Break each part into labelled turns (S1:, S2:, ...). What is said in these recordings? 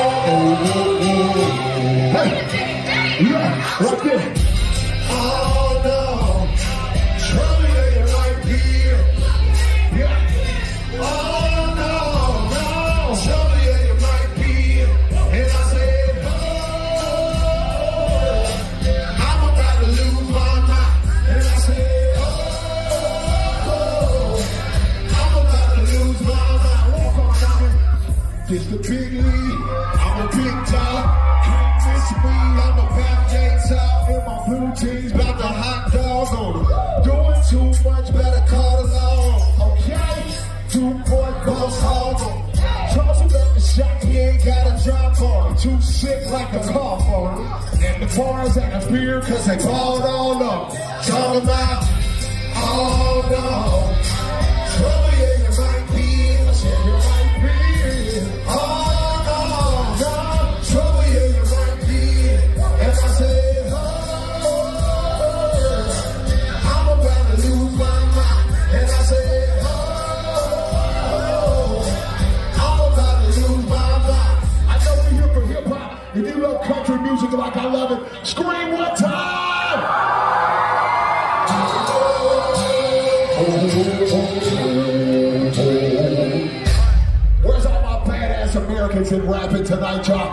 S1: Yeah, right there. Oh no, trouble ain't right here. Yeah. Oh no, trouble ain't right here. And I said, oh, I'm about to lose my mind. And I said, oh, I'm about to lose my mind. Walk on, Tommy. This the big league. I'm a big dog. Me, I'm a back gate top in my blue jeans, about the hot dogs on them. Doing too much, better call it on. Okay, 2-point boss hog on. Charles who got the shot, he ain't got a job for him. Too sick like a car for him. And the bars and the beer, cause they balled all up. Talking about, oh no, trouble ain't right here. I said, it might be. Oh, if you love country music like I love it, scream one time! Where's all my badass Americans in rapping tonight, y'all?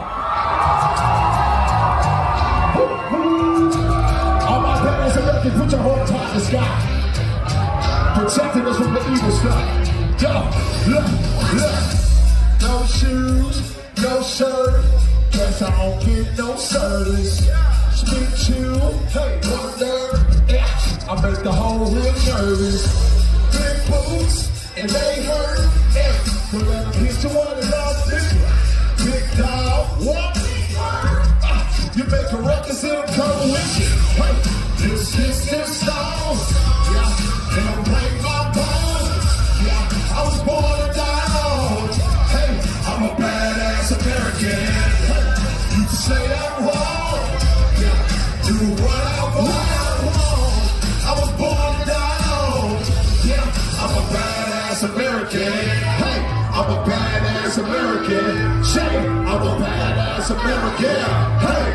S1: All my badass Americans, put your heart top the sky. Protecting us from the evil stuff. Yo, look. No shoes, no shirt. Guess I don't get no service. Speak to, hey, wonder, yeah, I make the whole real nervous. Big boots, and they hurt, yeah. But let them hit you one and all this. Big dog, what? You make a ruckus and come with you. Hey, this song, yeah, and I'm playing my bones. Yeah, I was born to die on. Hey, I'm a badass American. You say I'm wrong, yeah, do what I want. I was born to die on, yeah, I'm a badass American. Hey, I'm a badass American. Say, I'm a badass American. Hey.